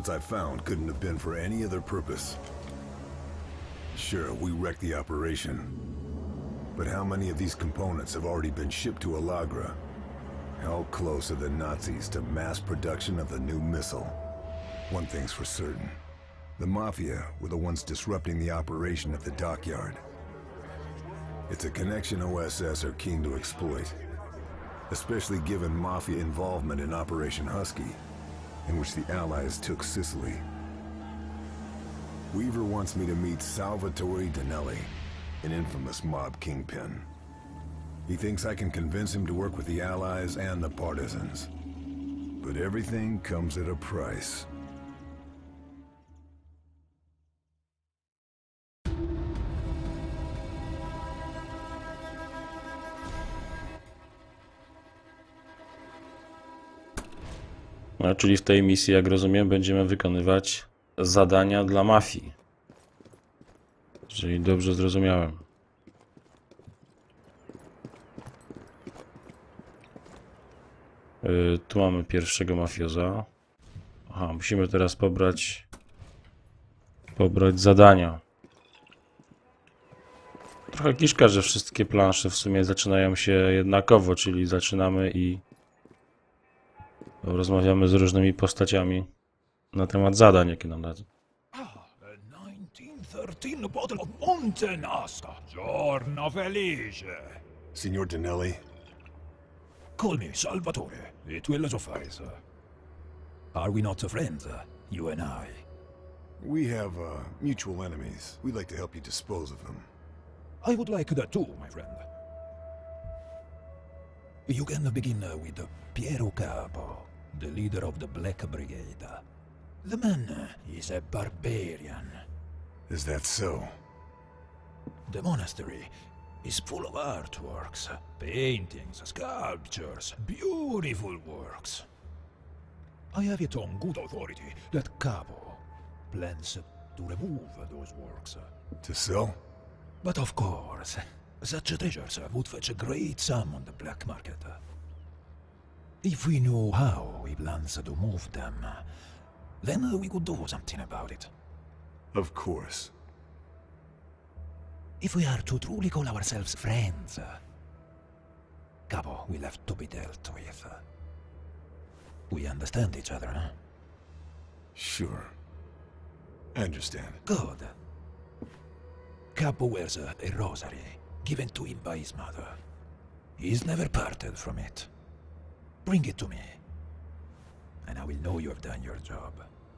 components I found couldn't have been for any other purpose. Sure, we wrecked the operation. But how many of these components have already been shipped to Alagra? How close are the Nazis to mass production of the new missile? One thing's for certain. The Mafia were the ones disrupting the operation at the dockyard. It's a connection OSS are keen to exploit. Especially given Mafia involvement in Operation Husky, in which the Allies took Sicily. Weaver wants me to meet Salvatore Danelli, an infamous mob kingpin. He thinks I can convince him to work with the Allies and the Partisans. But everything comes at a price. No, czyli w tej misji, jak rozumiem, będziemy wykonywać zadania dla mafii. Jeżeli dobrze zrozumiałem. Tu mamy pierwszego mafioza. Aha, musimy teraz pobrać zadania. Trochę kiszka, że wszystkie plansze w sumie zaczynają się jednakowo, czyli zaczynamy i rozmawiamy z różnymi postaciami na temat zadań, jakie nam dadzą. 1913 bottle of Montenasca. Giorno felice. Signor Danelli? Call me Salvatore. It will suffice. Are we not friends, you and I? We have, mutual enemies. We'd like to help you dispose of them. I would like that too, my friend. You can begin with Piero Capo, the leader of the Black Brigade. The man is a barbarian. Is that so? The monastery is full of artworks, paintings, sculptures, beautiful works. I have it on good authority that Capo plans to remove those works. To sell? But of course, such treasures would fetch a great sum on the black market. If we knew how he plans to move them, then we could do something about it. Of course. If we are to truly call ourselves friends, Capo will have to be dealt with. We understand each other, huh? Sure. I understand. Good. Capo wears a rosary, given to him by his mother. He's never parted from it. Bring it to me, and I will know you have done your job.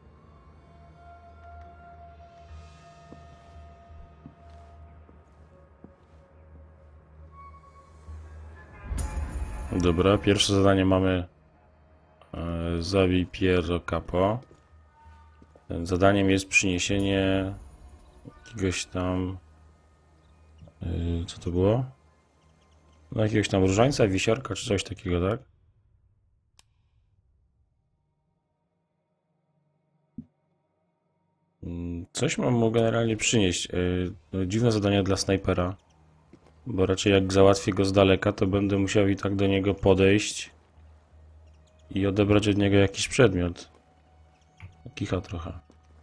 Dobra, pierwsze zadanie mamy. Zabij Piero Capo. Zadaniem jest przyniesienie jakiegoś tam... co to było? No, jakiegoś tam różańca, wisiorka czy coś takiego, tak? Coś mam mu generalnie przynieść. Dziwne zadanie dla snajpera. Bo raczej jak załatwię go z daleka, to będę musiał i tak do niego podejść i odebrać od niego jakiś przedmiot. Kicha trochę.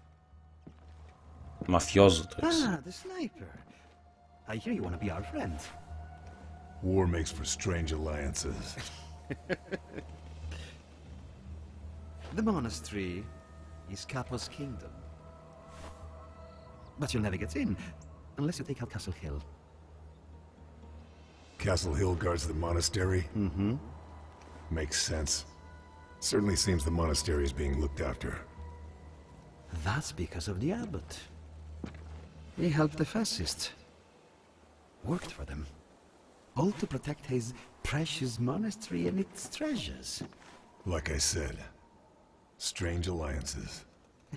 Mafiozo to jest. Ah, the sniper. I hear you want to be our friend. War makes for strange alliances. The monastery is Capo's kingdom. But you'll never get in unless you take out Castle Hill. Castle Hill guards the monastery? Mm-hmm. Makes sense. Certainly seems the monastery is being looked after. That's because of the abbot. He helped the fascists. Worked for them. All to protect his precious monastery and its treasures. Like I said, strange alliances.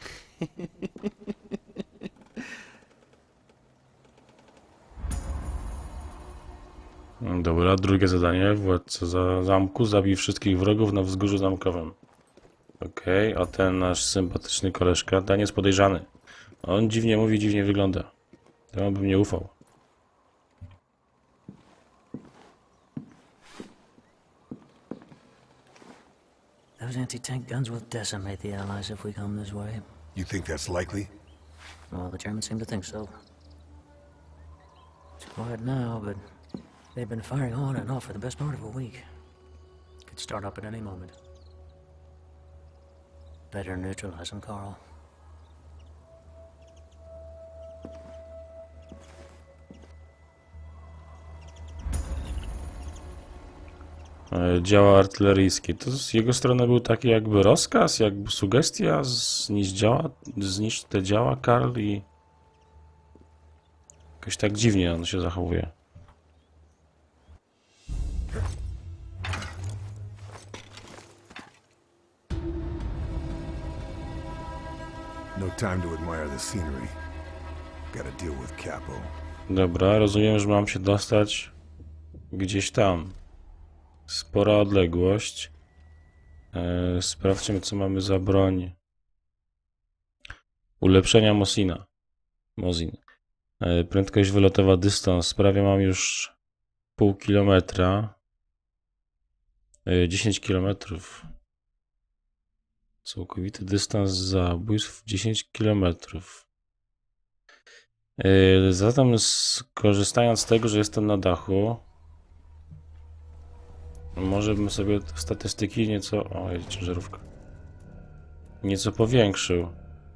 Dobra, drugie zadanie. Władca zamku zabij wszystkich wrogów na wzgórzu zamkowym. Okej, a ten nasz sympatyczny koleżka, ten jest podejrzany. On dziwnie mówi, dziwnie wygląda. Temu bym nie ufał. Those anti-tank guns will decimate the Allies if we come this way. You think that's likely? Well, the Germans seem to think so. It's quiet now, but they've been firing on and off for the best part of a week. Could start up at any moment. Better neutralize them, Carl. Działa artyleryjskie. To z jego strony był taki jakby rozkaz, jakby sugestia, zniszcz te działa, Karl, i jakoś tak dziwnie on się zachowuje. No time to admire the scenery. Gotta deal with Capo. Dobra, rozumiem, że mam się dostać gdzieś tam. Spora odległość. Sprawdźmy, co mamy za broń. Ulepszenia Mosin. Prędkość wylotowa, dystans. Prawie mam już pół kilometra. 10 kilometrów. Całkowity dystans zabójstw 10 kilometrów. Zatem skorzystając z tego, że jestem na dachu, może bym sobie te statystyki nieco... O, jest ciężarówka. Nieco powiększył.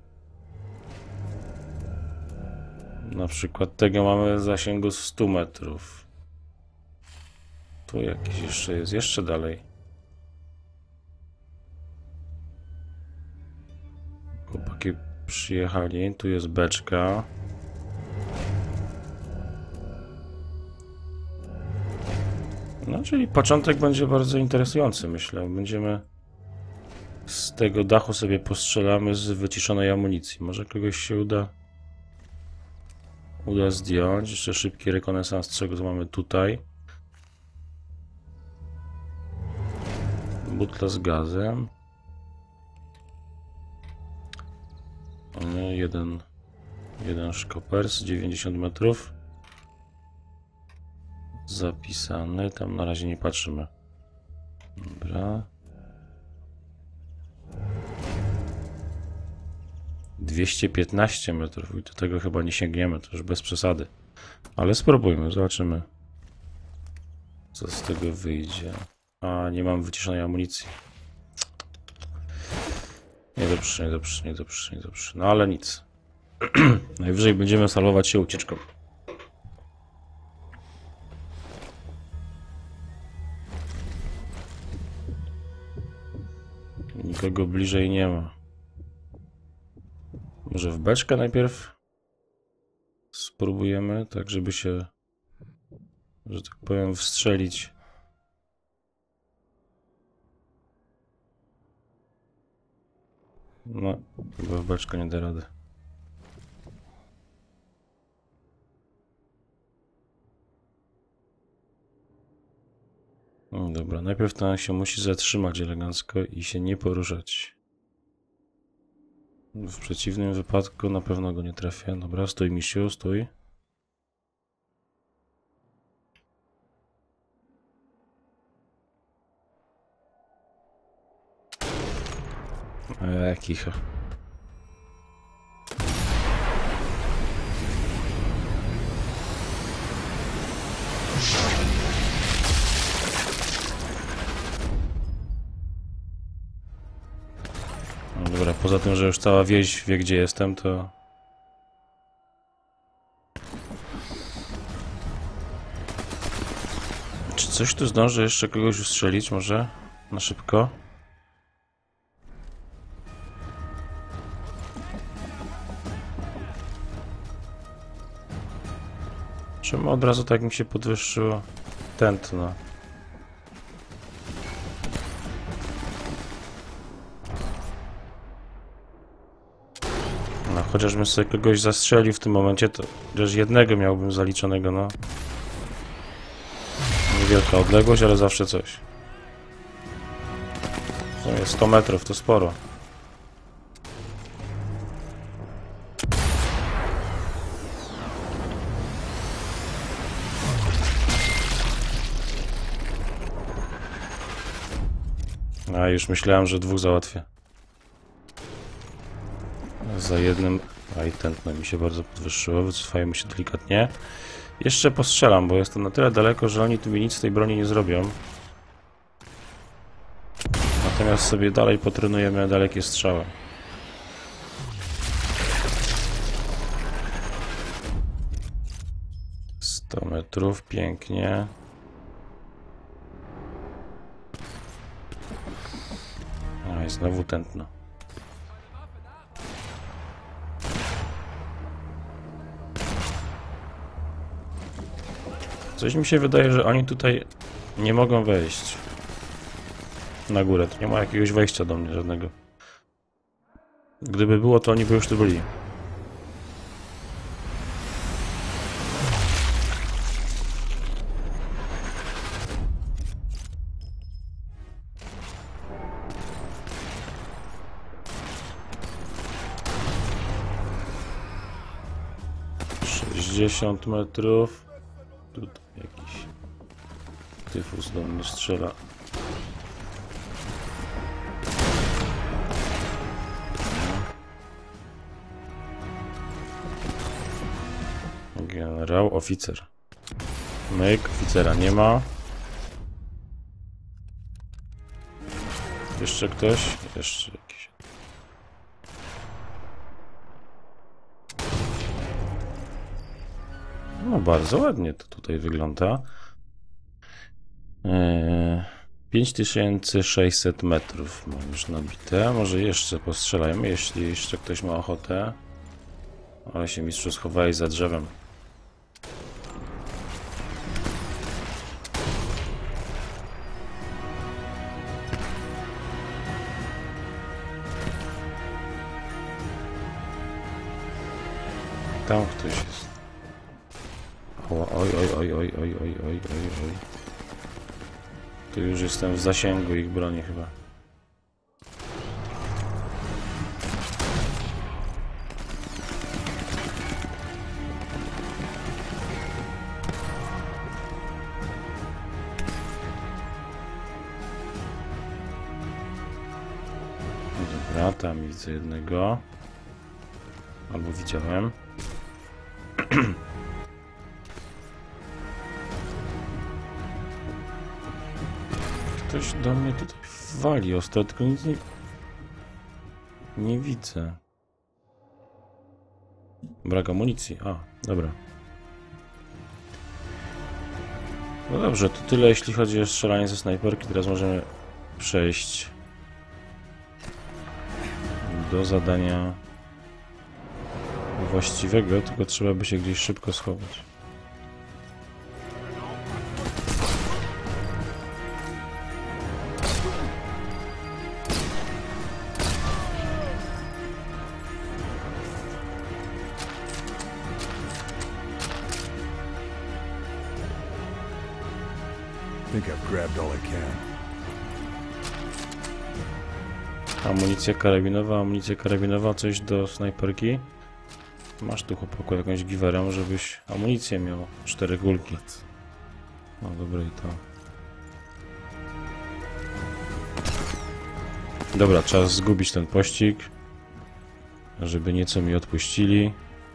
Na przykład tego mamy zasięgu 100 metrów. Tu jakiś jeszcze jest, jeszcze dalej. Chłopaki przyjechali, tu jest beczka. No, czyli początek będzie bardzo interesujący, myślę. Będziemy z tego dachu sobie postrzelamy z wyciszonej amunicji. Może kogoś się uda zdjąć. Jeszcze szybki rekonesans, czego to mamy tutaj. Butla z gazem. Jeden szkopers, 90 metrów. Zapisany, tam na razie nie patrzymy. Dobra. 215 metrów i do tego chyba nie sięgniemy, to już bez przesady. Ale spróbujmy, zobaczymy, co z tego wyjdzie. A, nie mam wyciszonej amunicji. Niedobrze. No ale nic. Najwyżej będziemy salować się ucieczką. Nikogo bliżej nie ma. Może w beczkę najpierw spróbujemy, tak żeby się, że tak powiem, wstrzelić. No, chyba w beczkę nie da rady. No dobra, najpierw to się musi zatrzymać elegancko i się nie poruszać. W przeciwnym wypadku na pewno go nie trafię. Dobra, stój misiu, stój. Kicha. No dobra, poza tym, że już cała wieś wie, gdzie jestem, to... Czy coś tu zdąży jeszcze kogoś ustrzelić może? Na szybko? Czemu od razu tak mi się podwyższyło tętno? No, chociażbym sobie kogoś zastrzelił w tym momencie, to chociaż jednego miałbym zaliczonego, no. Niewielka odległość, ale zawsze coś. W sumie 100 metrów to sporo. A już myślałem, że 2 załatwię. Za jednym... A i tętno mi się bardzo podwyższyło, wycofajmy się delikatnie. Jeszcze postrzelam, bo jestem na tyle daleko, że oni tu mi nic z tej broni nie zrobią. Natomiast sobie dalej potrenujemy dalekie strzały. Sto metrów, pięknie. A i znowu tętno. Coś mi się wydaje, że oni tutaj nie mogą wejść na górę. Tu nie ma jakiegoś wejścia do mnie żadnego. Gdyby było, to oni by już tu byli. Sześćdziesiąt metrów. Tutaj jakiś tyfus do mnie strzela. Generał, oficer. Myk, oficera nie ma. Jeszcze ktoś? Jeszcze jakiś. No bardzo ładnie to tutaj wygląda. 5600 metrów mam już nabite. Może jeszcze postrzelajmy, jeśli jeszcze ktoś ma ochotę. Ale się mistrzu schowali za drzewem. Tam ktoś jest. Oj, oj, oj, oj, oj, oj, oj, oj, oj. Tu już jestem w zasięgu ich broni chyba. Dobra, tam widzę jednego. Albo widziałem. Ktoś do mnie tutaj wali ostro, tylko nic nie widzę. Brak amunicji. A, dobra. No dobrze, to tyle jeśli chodzi o strzelanie ze snajperki. Teraz możemy przejść do zadania właściwego, tylko trzeba by się gdzieś szybko schować. I think I've grabbed all I can. Amunicja karabinowa, coś do snajperki. Masz tu chłopaku jakąś giwerę, żebyś amunicję miał. 4 kulki. No dobre i to. Dobra, czas zgubić ten pościg, żeby nieco mi odpuścili.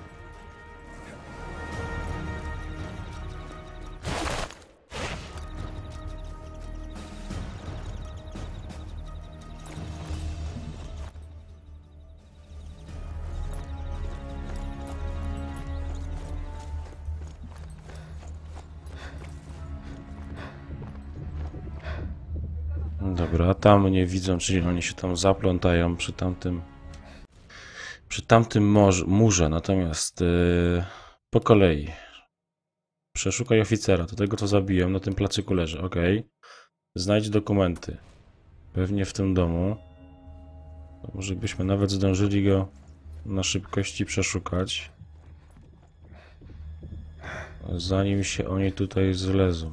Dobra, tam mnie widzą, czyli oni się tam zaplątają przy tamtym murze, natomiast po kolei. Przeszukaj oficera, to tego co zabiłem, na tym placyku leży, ok. Znajdź dokumenty. Pewnie w tym domu. To może byśmy nawet zdążyli go na szybkości przeszukać. Zanim się oni tutaj zlezą.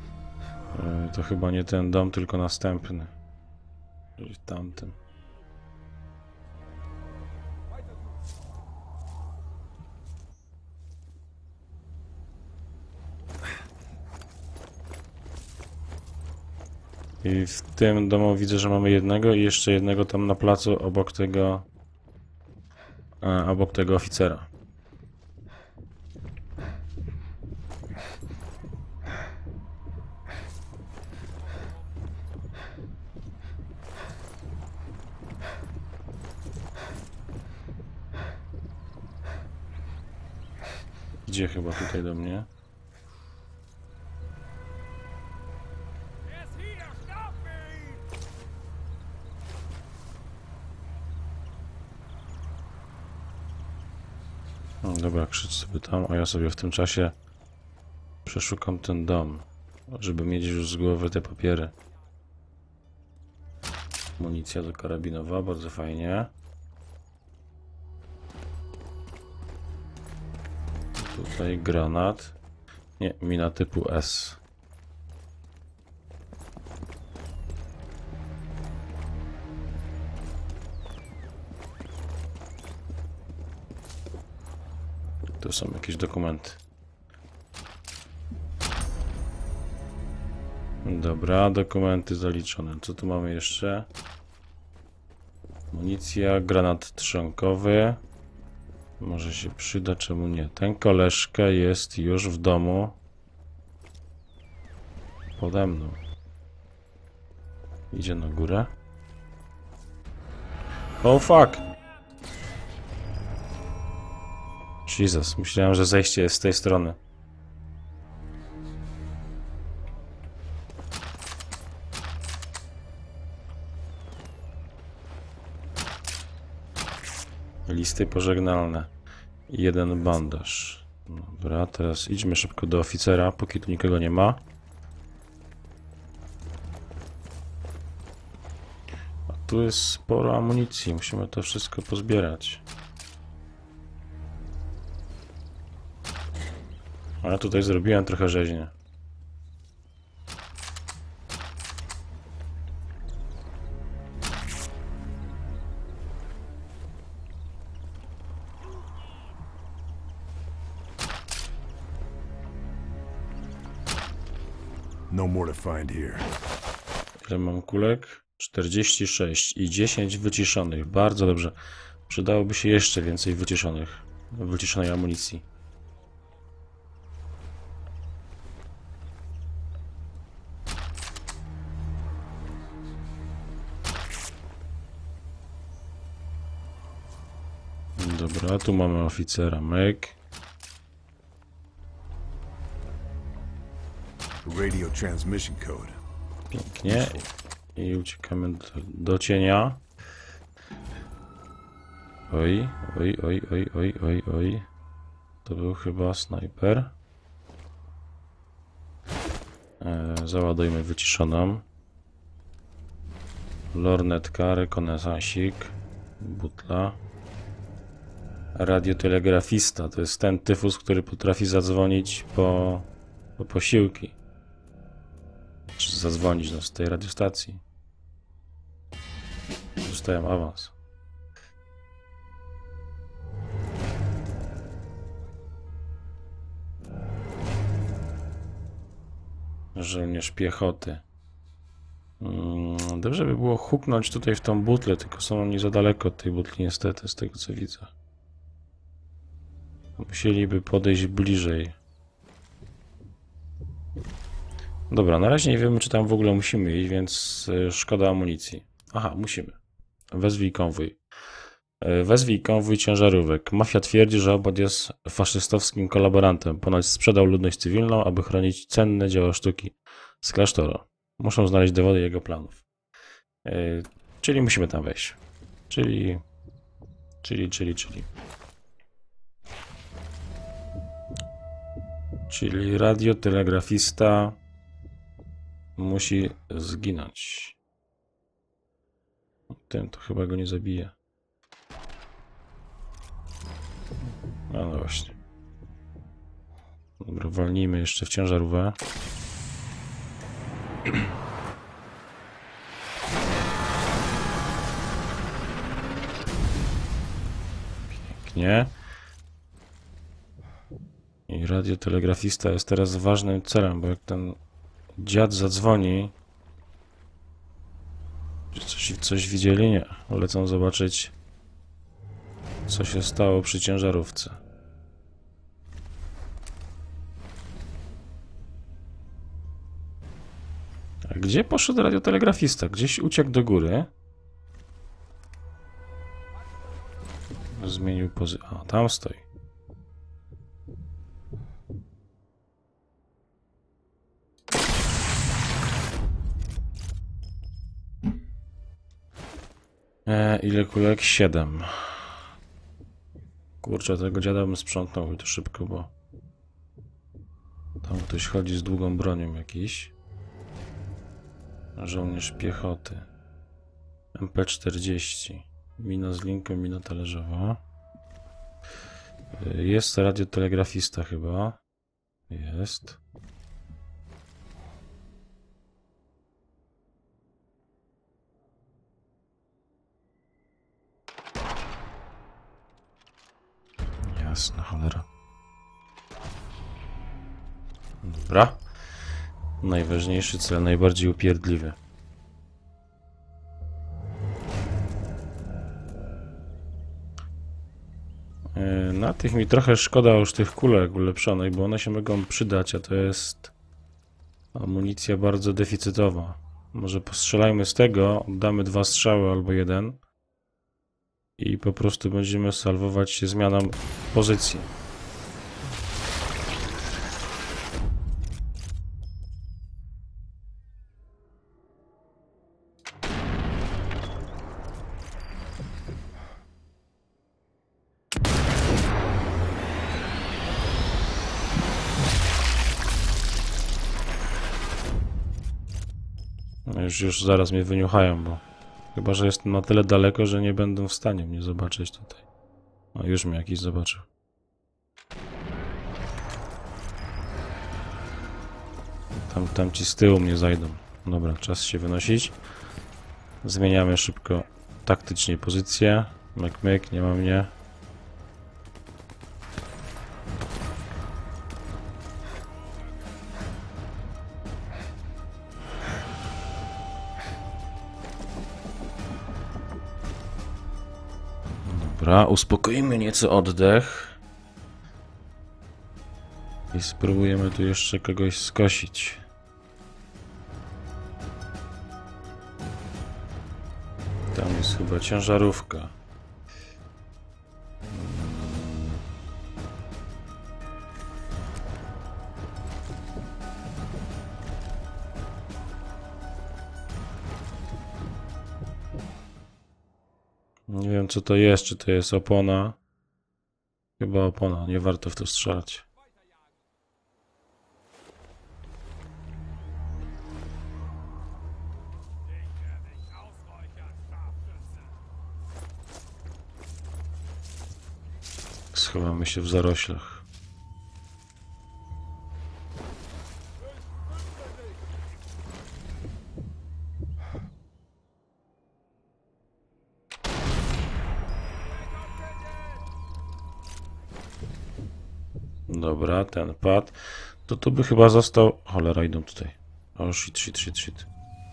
To chyba nie ten dom, tylko następny. Czyli tamten. I w tym domu widzę, że mamy jednego i jeszcze jednego tam na placu obok tego oficera. Idzie chyba tutaj do mnie. No, dobra, krzycz sobie tam, a ja sobie w tym czasie przeszukam ten dom, żeby mieć już z głowy te papiery. Amunicja do karabinowa, bardzo fajnie. Tutaj granat. Nie, mina typu S. Tu są jakieś dokumenty. Dobra, dokumenty zaliczone. Co tu mamy jeszcze? Amunicja, granat trzonkowy. Może się przyda, czemu nie? Ten koleżka jest już w domu. Pode mną. Idzie na górę. Oh fuck! Jesus, myślałem, że zejście jest z tej strony. Listy pożegnalne. Jeden bandaż. Dobra, teraz idźmy szybko do oficera, póki tu nikogo nie ma. A tu jest sporo amunicji, musimy to wszystko pozbierać. Ale tutaj zrobiłem trochę rzeźnie. No more to find here. Ile mam kulek? 46 i 10 wyciszonych. Bardzo dobrze. Przydałoby się jeszcze więcej wyciszonej amunicji. Dobra, tu mamy oficera Meg. Radio transmission code. Pięknie. I uciekamy do cienia. Oj, oj, oj, oj, oj, oj, oj. To był chyba snajper. Załadujmy wyciszoną. Lornetka, rekonesansik, butla. Radiotelegrafista to jest ten tyfus, który potrafi zadzwonić po posiłki. Czy zadzwonić z tej radiostacji. Dostałem awans. Żołnierz piechoty. Dobrze by było huknąć tutaj w tą butlę, tylko są oni za daleko od tej butli niestety, z tego co widzę. Musieliby podejść bliżej. Dobra, na razie nie wiemy, czy tam w ogóle musimy iść, więc szkoda amunicji. Aha, musimy. Wezwij konwój. Wezwij konwój ciężarówek. Mafia twierdzi, że obład jest faszystowskim kolaborantem. Ponoć sprzedał ludność cywilną, aby chronić cenne dzieła sztuki z klasztoru. Muszą znaleźć dowody jego planów. Czyli musimy tam wejść. Czyli. Czyli radiotelegrafista musi zginąć. Ten to chyba go nie zabije. No właśnie. Dobra, walnijmy jeszcze w ciężarówkę. Pięknie. I radiotelegrafista jest teraz ważnym celem, bo jak ten dziad zadzwoni, Coś widzieli? Nie. Lecą zobaczyć, co się stało przy ciężarówce. A gdzie poszedł radiotelegrafista? Gdzieś uciekł do góry. Zmienił pozycję. A, tam stoi. Ile kulek? 7. Kurczę, tego dziada bym sprzątnął i to szybko, bo tam ktoś chodzi z długą bronią jakiś. Żołnierz piechoty. MP40. Mina z linką, mina talerzowa. Jest radiotelegrafista chyba. Jest. Jasna cholera. Dobra. Najważniejszy cel, najbardziej upierdliwy. Na tych mi trochę szkoda już tych kulek ulepszonych, bo one się mogą przydać, a to jest amunicja bardzo deficytowa. Może postrzelajmy z tego, oddamy 2 strzały albo 1 i po prostu będziemy salwować się zmianą pozycji. Już zaraz mnie wyniuchają, bo chyba, że jestem na tyle daleko, że nie będą w stanie mnie zobaczyć tutaj. O, już mnie jakiś zobaczył. Tam ci z tyłu mnie zajdą. Dobra, czas się wynosić. Zmieniamy szybko taktycznie pozycję. Myk, myk, nie ma mnie. Dobra, uspokoimy nieco oddech. I spróbujemy tu jeszcze kogoś skosić. Tam jest chyba ciężarówka. Nie wiem, co to jest, czy to jest opona. Chyba opona, nie warto w to strzelać. Schowamy się w zaroślach. Dobra, ten padł. To tu by chyba został... Cholera, idą tutaj. O, shit, shit, shit, shit.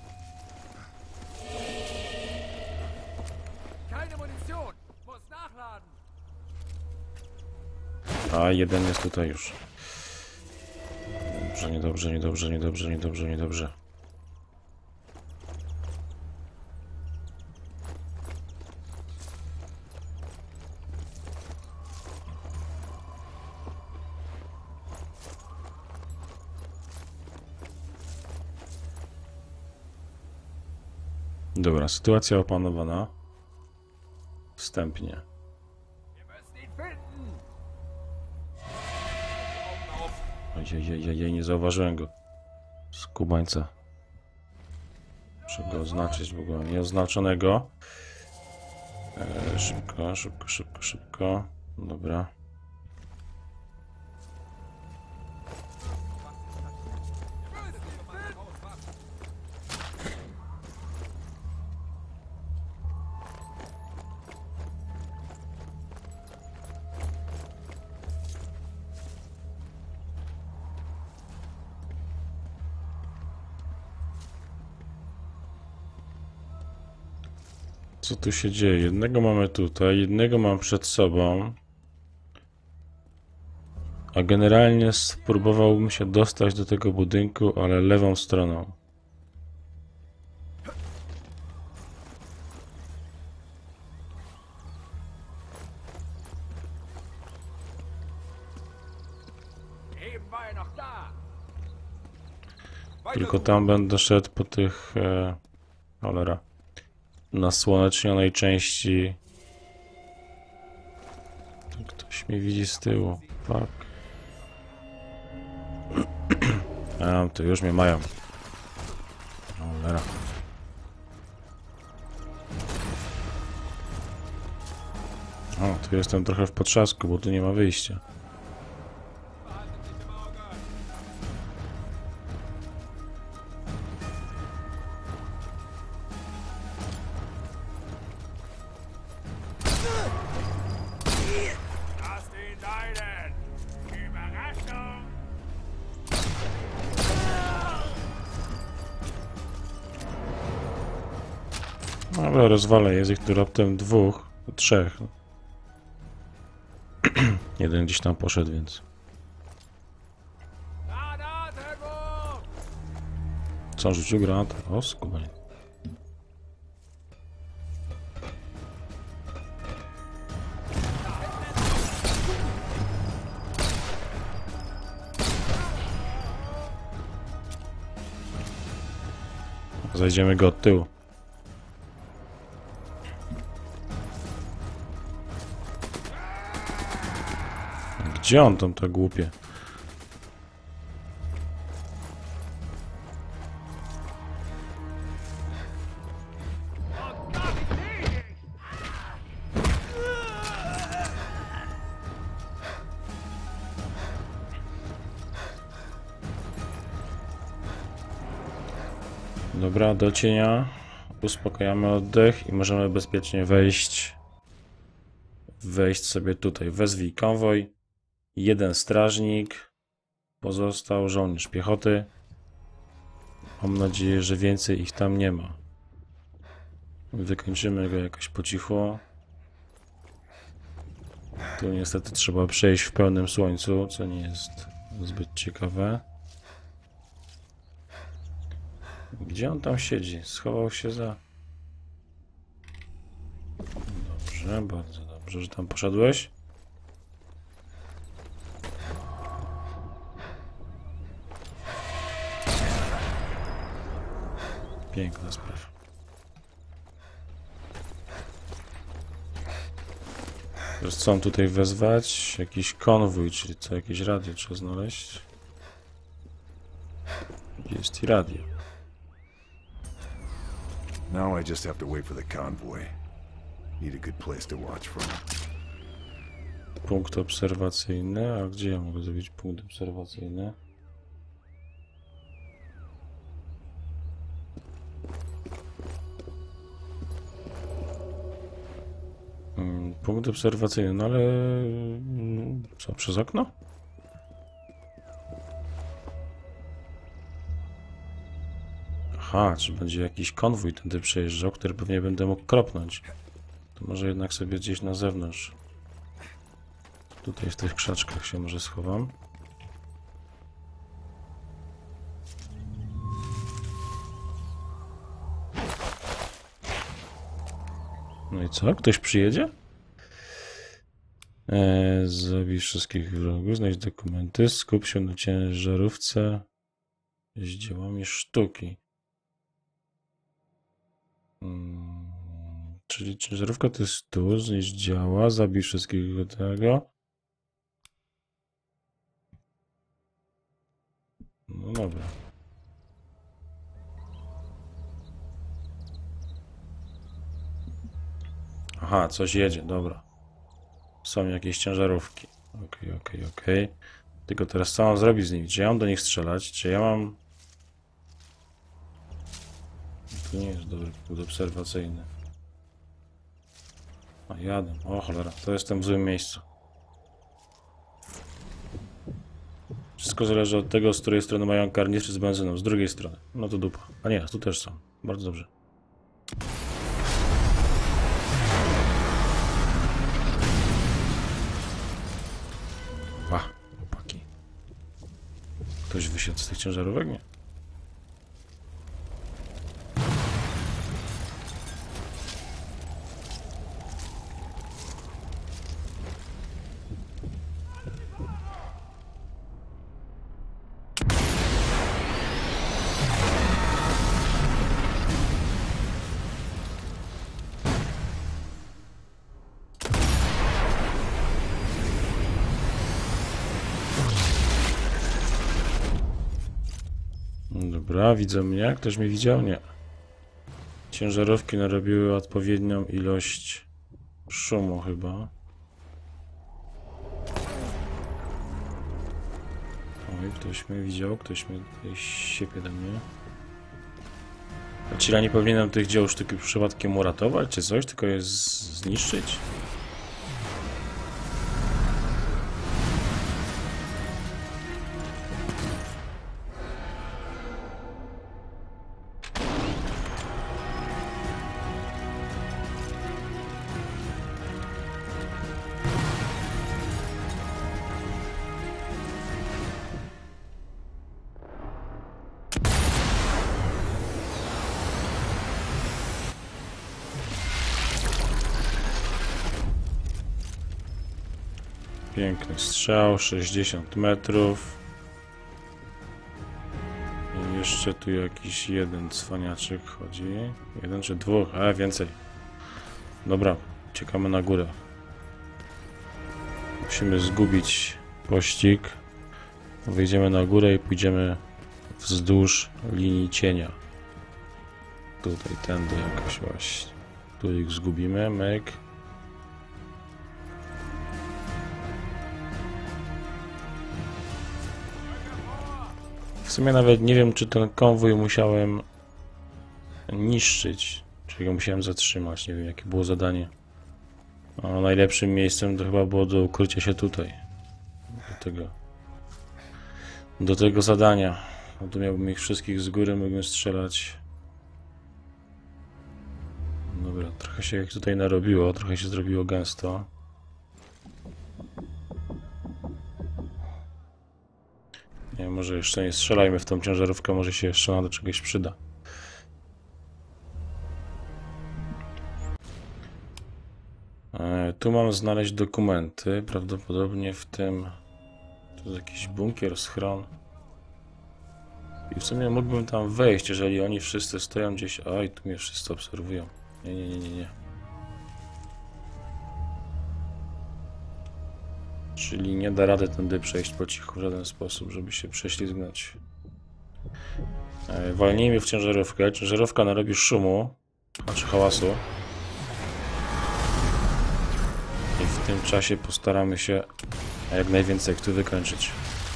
A, jeden jest tutaj już. Dobrze, niedobrze, niedobrze, niedobrze, niedobrze, niedobrze. Dobra, sytuacja opanowana. Wstępnie. Ojej, nie zauważyłem go. Skubańca. Muszę go oznaczyć w ogóle nieoznaczonego. Szybko, szybko, szybko, szybko. Dobra. Co tu się dzieje? Jednego mamy tutaj, jednego mam przed sobą. A generalnie spróbowałbym się dostać do tego budynku, ale lewą stroną. Tylko tam będę szedł po tych... cholera. Nasłonecznionej części. Ktoś mnie widzi z tyłu. Fuck. A, to już mnie mają. Cholera. O, tu jestem trochę w potrzasku, bo tu nie ma wyjścia. Dobra, rozwalę. Jest ich tu raptem dwóch, trzech. Jeden gdzieś tam poszedł, więc... Co, rzucił granat? O, skubanie. Zajdziemy go od tyłu. Gdzie on tam tak głupie? Dobra, do cienia. Uspokajamy oddech i możemy bezpiecznie wejść. Wejść sobie tutaj. Wezwij konwoj. Jeden strażnik. Pozostał żołnierz piechoty. Mam nadzieję, że więcej ich tam nie ma. Wykończymy go jakoś po cichu. Tu niestety trzeba przejść w pełnym słońcu, co nie jest zbyt ciekawe. Gdzie on tam siedzi? Schował się za... Dobrze, bardzo dobrze, że tam poszedłeś. Piękna sprawa. Teraz co on tutaj wezwać? Jakiś konwój, czyli co? Jakieś radio trzeba znaleźć. Jest i radio. Now I just have to wait for the convoy. Need a good place to watch from. Punkt obserwacyjny. A gdzie ja mogę zrobić punkt obserwacyjny? Punkt obserwacyjny, no ale... Co, przez okno? Aha, czy będzie jakiś konwój tędy przejeżdżał, który pewnie będę mógł kropnąć. To może jednak sobie gdzieś na zewnątrz. Tutaj w tych krzaczkach się może schowam. No i co? Ktoś przyjedzie? Zabij wszystkich wrogów, znajdź dokumenty, skup się na ciężarówce z dziełami sztuki. Czyli ciężarówka to jest tu, zniszcz działa, zabij wszystkich do tego. No dobra. Aha, coś jedzie, dobra. Są jakieś ciężarówki. Okej. Tylko teraz co mam zrobić z nimi? Czy ja mam do nich strzelać? Czy ja mam... To nie jest dobry punkt obserwacyjny. A jadę. O cholera, to jestem w złym miejscu. Wszystko zależy od tego, z której strony mają karnistry z benzyną. Z drugiej strony. No to dupa. A nie, tu też są. Bardzo dobrze. Ktoś wysiadł z tych ciężarówek? Nie. Dobra, widzą mnie. Ktoś mnie widział? Nie. Ciężarówki narobiły odpowiednią ilość szumu chyba. Oj, ktoś mnie widział, ktoś mnie tutaj siepie do mnie. A czy ja nie powinienem tych dzieł sztuki przypadkiem uratować, czy coś, tylko je zniszczyć? Piękny strzał, 60 metrów. I jeszcze tu jakiś jeden cwaniaczek chodzi. Jeden czy dwóch, a więcej. Dobra, uciekamy na górę. Musimy zgubić pościg. Wyjdziemy na górę i pójdziemy wzdłuż linii cienia. Tutaj, tędy jakoś właśnie. Tu ich zgubimy, myk. W sumie nawet nie wiem, czy ten konwój musiałem niszczyć, czy go musiałem zatrzymać. Nie wiem, jakie było zadanie. A najlepszym miejscem to chyba było do ukrycia się tutaj. Do tego zadania. No tu miałbym ich wszystkich z góry, mógłbym strzelać. Dobra, trochę się ich tutaj narobiło, trochę się zrobiło gęsto. Nie, może jeszcze nie strzelajmy w tą ciężarówkę, może się jeszcze ona do czegoś przyda. Tu mam znaleźć dokumenty, prawdopodobnie w tym... Tu jest jakiś bunkier, schron. I w sumie mógłbym tam wejść, jeżeli oni wszyscy stoją gdzieś... Oj, tu mnie wszyscy obserwują. Nie. Czyli nie da rady tędy przejść po cichu w żaden sposób, żeby się prześlizgnąć. Walnijmy w ciężarówkę. Ciężarówka narobi szumu, znaczy hałasu. I w tym czasie postaramy się jak najwięcej tu wykończyć.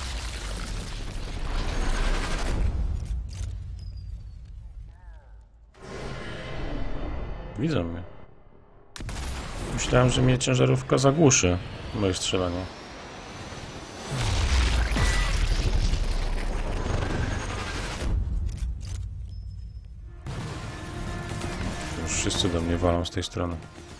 Widzą mnie. Myślałem, że mnie ciężarówka zagłuszy moje strzelanie. Już wszyscy do mnie walą z tej strony.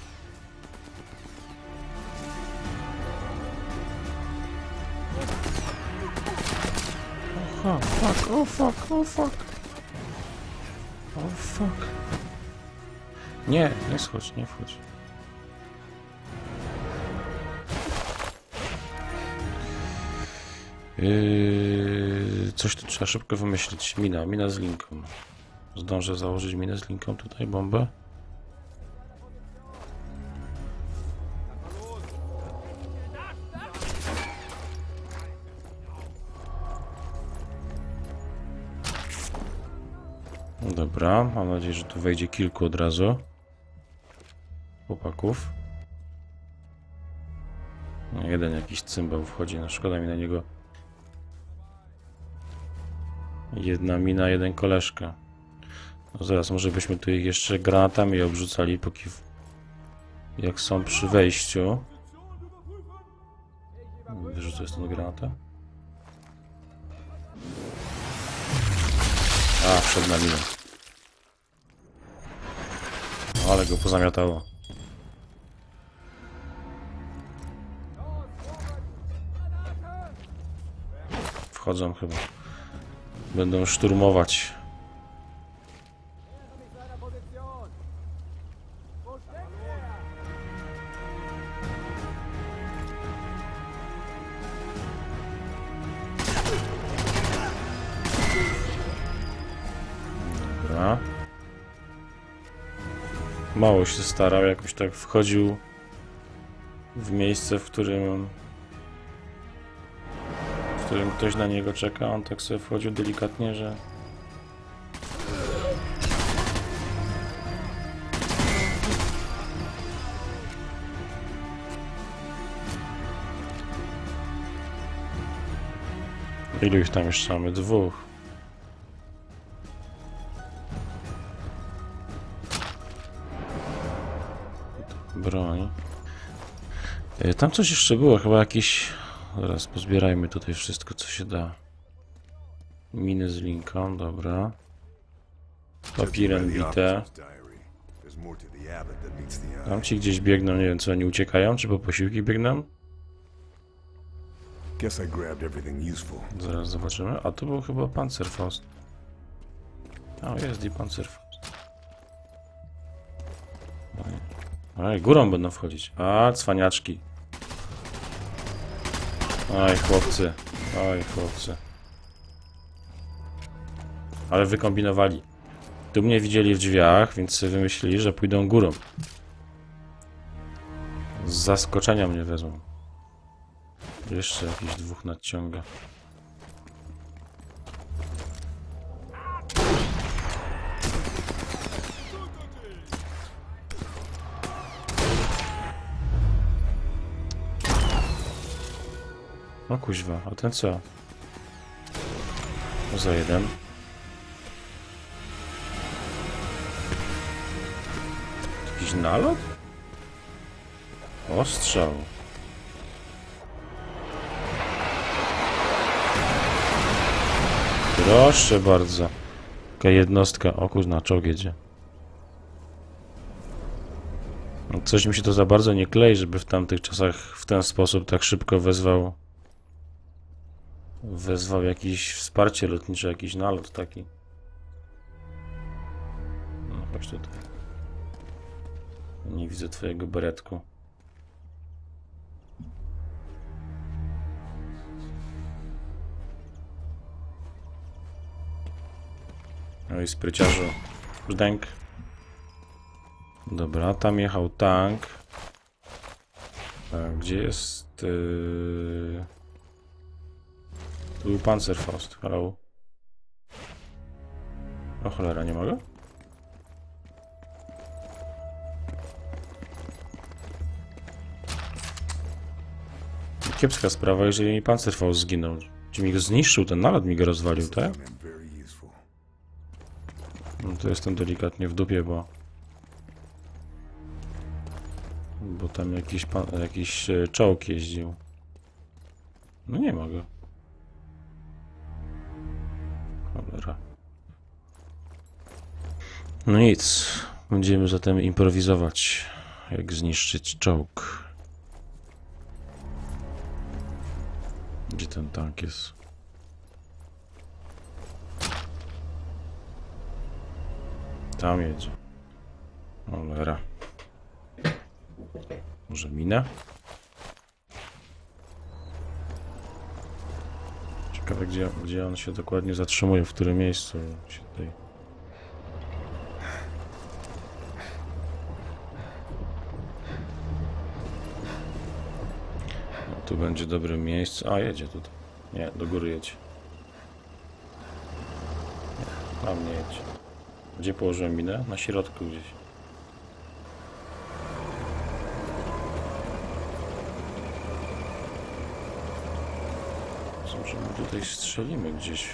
Oh fuck, oh fuck, oh fuck. Oh fuck. Nie schodź, nie wchodź. Coś tu trzeba szybko wymyślić. Mina z linką. Zdążę założyć minę z linką tutaj, bombę. Dobra, mam nadzieję, że tu wejdzie kilku od razu. Chłopaków. No, jeden jakiś cymbał wchodzi, no szkoda mi na niego. Jedna mina, jeden koleżka. No zaraz, może byśmy tu ich jeszcze granatami obrzucali, póki jak są przy wejściu. Wyrzucę stąd granatę. A, przed nami. No, ale go pozamiatało. Wchodzą chyba. Będą szturmować. Dobra. Mało się starał, jakoś tak wchodził w miejsce, w którym ktoś na niego czeka. On tak sobie wchodził delikatnie, że... Ilu ich tam jeszcze mamy? 2. Broń. Tam coś jeszcze było, chyba jakiś... Zaraz pozbierajmy tutaj wszystko, co się da. Miny z linką, dobra. Papirem bite. Tam ci gdzieś biegną, nie wiem co, oni uciekają, czy po posiłki biegną? Zaraz zobaczymy. A to był chyba Panzerfaust. O, jest i Panzerfaust. Oj, górą będą wchodzić. A, cwaniaczki. Oj, chłopcy. Oj, chłopcy. Ale wykombinowali. Tu mnie widzieli w drzwiach, więc sobie wymyślili, że pójdą górą. Z zaskoczenia mnie wezmą. Jeszcze jakiś 2 nadciąga. O kuźwa, a ten co? Za 1. Jakiś nalot? Ostrzał. Proszę bardzo. Taka jednostka. O kurna, czołg jedzie. Coś mi się to za bardzo nie klei, żeby w tamtych czasach w ten sposób tak szybko wezwał jakieś wsparcie lotnicze, jakiś nalot taki. No chodź tutaj. Nie widzę twojego beretku. No i spryciarzu. Brzdęk. Dobra, tam jechał tank. Gdzie jest... Tu był Panzerfaust. Hello. O cholera, nie mogę? Kiepska sprawa, jeżeli mi Panzerfaust zginął. Czy mi go zniszczył, ten nalot mi go rozwalił, tak? No to jestem delikatnie w dupie, bo tam jakiś czołg jeździł. No nie mogę. Cholera. No nic. Będziemy zatem improwizować, jak zniszczyć czołg. Gdzie ten tank jest? Tam jedzie. Cholera. Może minę? Ciekawe, gdzie on się dokładnie zatrzymuje, w którym miejscu się tutaj... No, tu będzie dobre miejsce. A, jedzie tutaj. Nie, do góry jedzie. Nie, tam nie jedzie. Gdzie położyłem minę? Na środku gdzieś. Może my tutaj strzelimy gdzieś.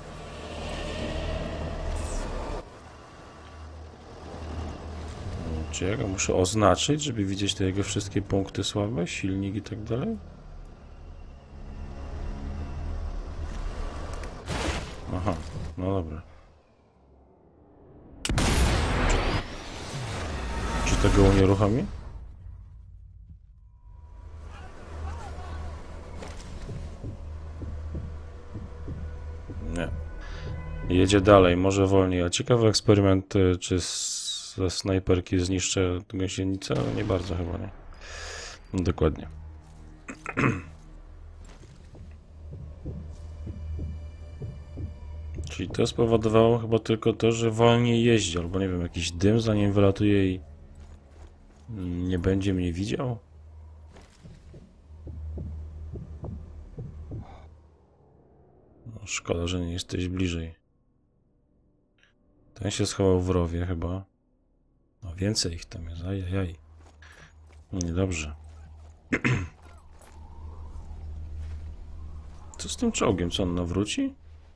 Czy ja go muszę oznaczyć, żeby widzieć te jego wszystkie punkty słabe, silnik i tak dalej? Aha, no dobra. Czy tego unieruchomi? Nie. jedzie dalej, może wolniej. A ciekawy eksperyment, czy ze snajperki zniszczę gąsienicę? No nie bardzo chyba, nie? Dokładnie. Czyli to spowodowało chyba tylko to, że wolniej jeździ, albo nie wiem, jakiś dym za nim wylatuje i nie będzie mnie widział? No, szkoda, że nie jesteś bliżej. Ten się schował w rowie chyba. No więcej ich tam jest, ajajaj. Niedobrze. Co z tym czołgiem? Co on nawróci?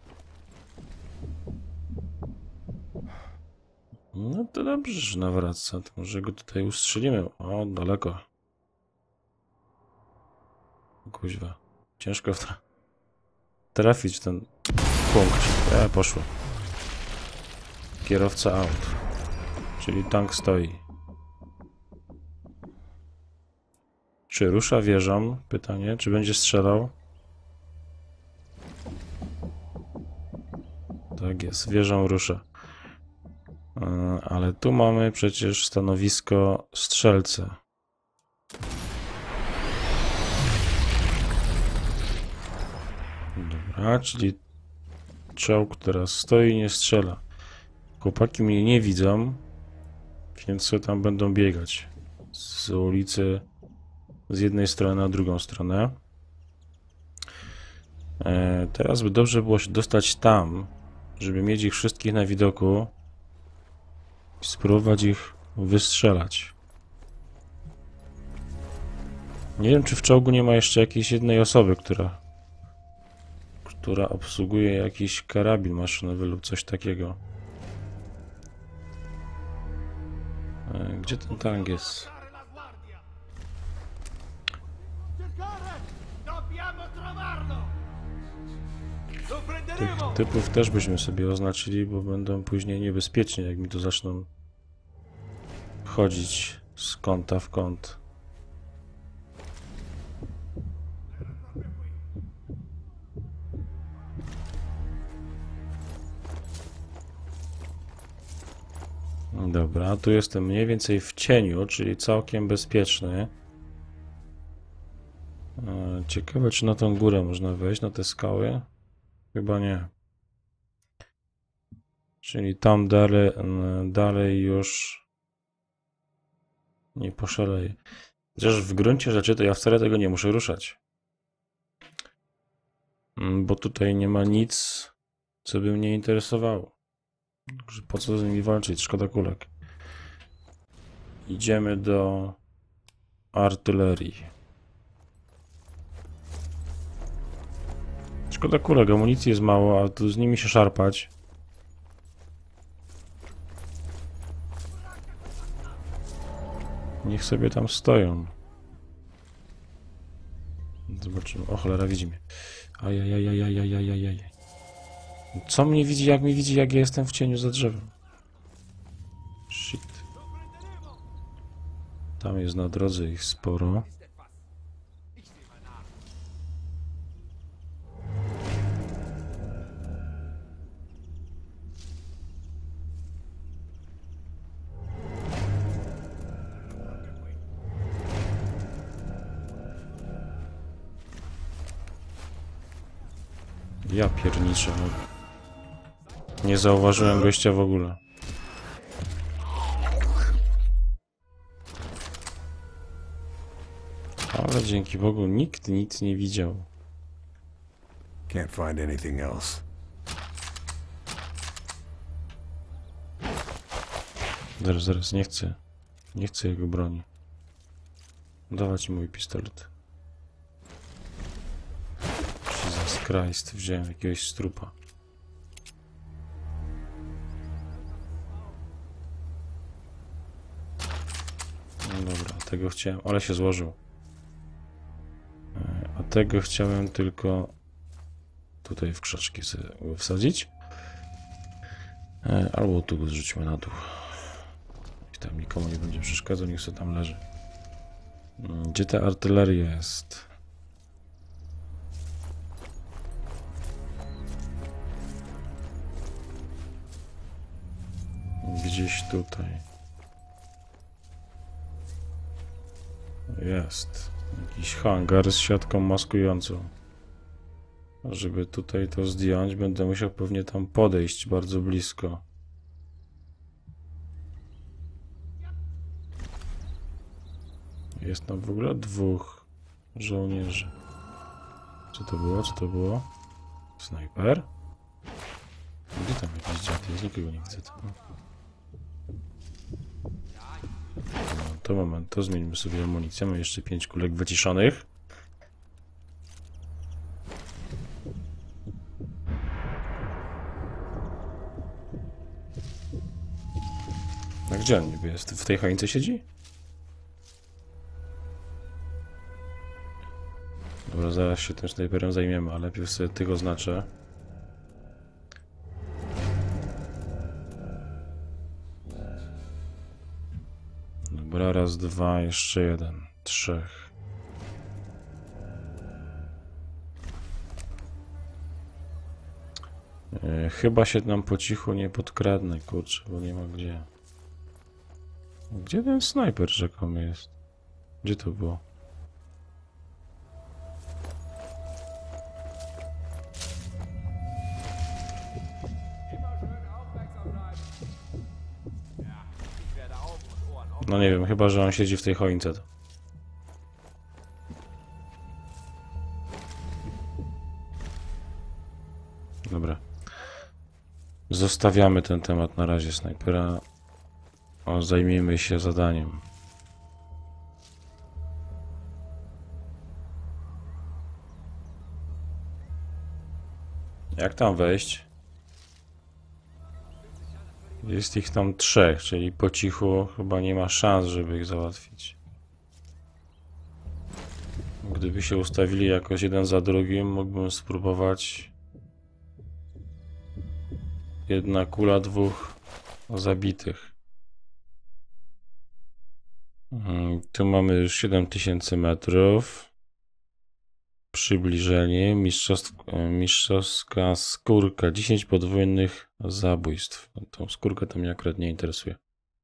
No to dobrze, że nawraca. To może go tutaj ustrzelimy. O, daleko. Kuźwa. Ciężko trafić ten punkt. Poszło. Kierowca aut. Czyli tank stoi. Czy rusza wieżą? Pytanie. Czy będzie strzelał? Tak jest. Wieżą rusza. Ale tu mamy przecież stanowisko strzelca. Dobra, czyli czołg teraz stoi i nie strzela. Chłopaki mnie nie widzą, więc sobie tam będą biegać z ulicy z jednej strony na drugą stronę. Teraz by dobrze było się dostać tam, żeby mieć ich wszystkich na widoku i spróbować ich wystrzelać. Nie wiem, czy w czołgu nie ma jeszcze jakiejś jednej osoby, która obsługuje jakiś karabin maszynowy lub coś takiego. Gdzie ten tank jest? Tych typów też byśmy sobie oznaczyli, bo będą później niebezpieczni, jak mi tu zaczną chodzić z kąta w kąt. Dobra, tu jestem mniej więcej w cieniu, czyli całkiem bezpieczny. Ciekawe, czy na tą górę można wejść, na te skały? Chyba nie. Czyli tam dalej już nie poszaleję. Chociaż w gruncie rzeczy to ja wcale tego nie muszę ruszać. Bo tutaj nie ma nic, co by mnie interesowało. Także po co z nimi walczyć? Szkoda kulek. Idziemy do artylerii. Szkoda kulek, amunicji jest mało, a tu z nimi się szarpać. Niech sobie tam stoją. Zobaczymy. O cholera, widzi mnie. Ajajajajajajajajaj. Co mnie widzi, jak ja jestem w cieniu za drzewem? Shit. Tam jest na drodze ich sporo. Ja pierniczę. Nie zauważyłem gościa w ogóle. Ale dzięki Bogu nikt nic nie widział. Can't find anything else. Zaraz, nie chcę jego broni. Dawać mi mój pistolet. Jesus Christ, wziąłem jakiegoś strupa. No dobra, tego chciałem, ale się złożył. A tego chciałem tylko tutaj w krzaczki sobie wsadzić. Albo tu go zrzućmy na dół. I tam nikomu nie będzie przeszkadzał, niech sobie tam leży. Gdzie ta artyleria jest? Gdzieś tutaj. Jest. Jakiś hangar z siatką maskującą. A żeby tutaj to zdjąć, będę musiał pewnie tam podejść bardzo blisko. Jest tam w ogóle 2 żołnierzy. Co to było? Co to było? Snajper? Gdzie tam jakiś dziad jest? Nikogo nie widzę tam. No, to moment, to zmieńmy sobie amunicję. Mam jeszcze 5 kulek wyciszonych. A gdzie on niby jest? W tej choince siedzi? Dobra, zaraz się tym snajperem zajmiemy, ale najpierw sobie tych oznaczę. Dobra, raz, 2, jeszcze 1, 3. Chyba się nam po cichu nie podkradnę, kurczę, bo nie ma gdzie. Gdzie ten snajper rzekomy jest? Gdzie to było? No nie wiem, chyba że on siedzi w tej choince. Dobra. Zostawiamy ten temat na razie snajpera. Zajmijmy się zadaniem. Jak tam wejść? Jest ich tam 3, czyli po cichu chyba nie ma szans, żeby ich załatwić. Gdyby się ustawili jakoś jeden za drugim, mógłbym spróbować. 1 kula, 2 zabitych. Tu mamy już 7000 metrów. Przybliżenie. Mistrzowska skórka. 10 podwójnych zabójstw. Tą skórkę to mnie akurat nie interesuje.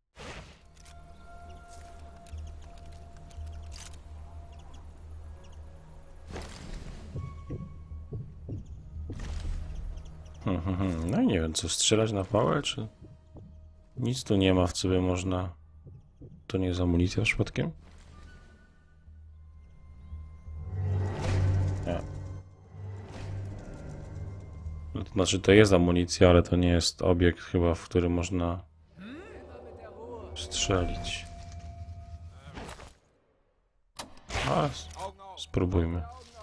No i nie wiem, co strzelać na pałę, czy nic tu nie ma, w co by można. To nie jest amunicja przypadkiem? Nie. No to znaczy, to jest amunicja, ale to nie jest obiekt chyba, w który można strzelić. A, spróbujmy.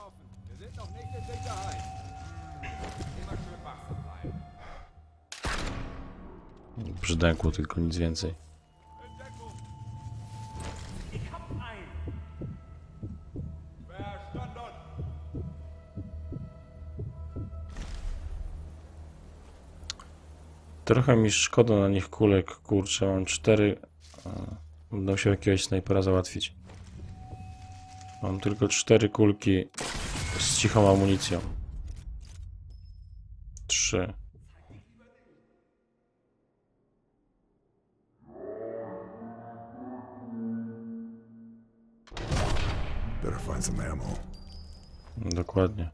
Brzdękło, tylko nic więcej. Trochę mi szkoda na nich kulek, kurczę, mam 4. Będę musiał jakiegoś snajpera załatwić. Mam tylko 4 kulki z cichą amunicją. 3. Better find some ammo. Dokładnie.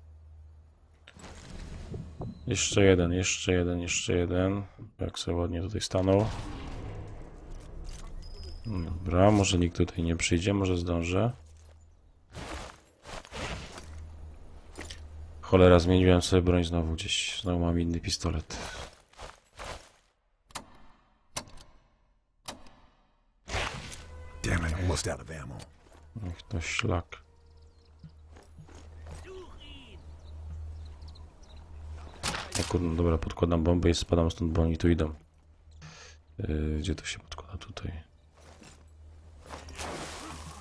Jeszcze jeden, jeszcze jeden, jeszcze jeden. Jak sobie ładnie tutaj stanął. Dobra, może nikt tutaj nie przyjdzie, może zdążę. Cholera, zmieniłem sobie broń znowu gdzieś. Znowu mam inny pistolet. Damn it, almost out of ammo. Niech to szlak. O kurde, dobra, podkładam bombę i spadam stąd, bo oni tu idą. Gdzie to się podkłada? Tutaj.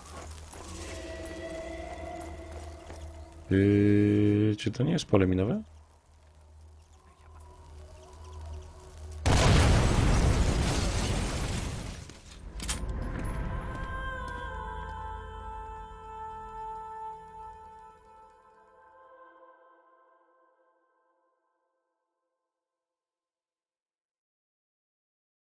Czy to nie jest pole minowe?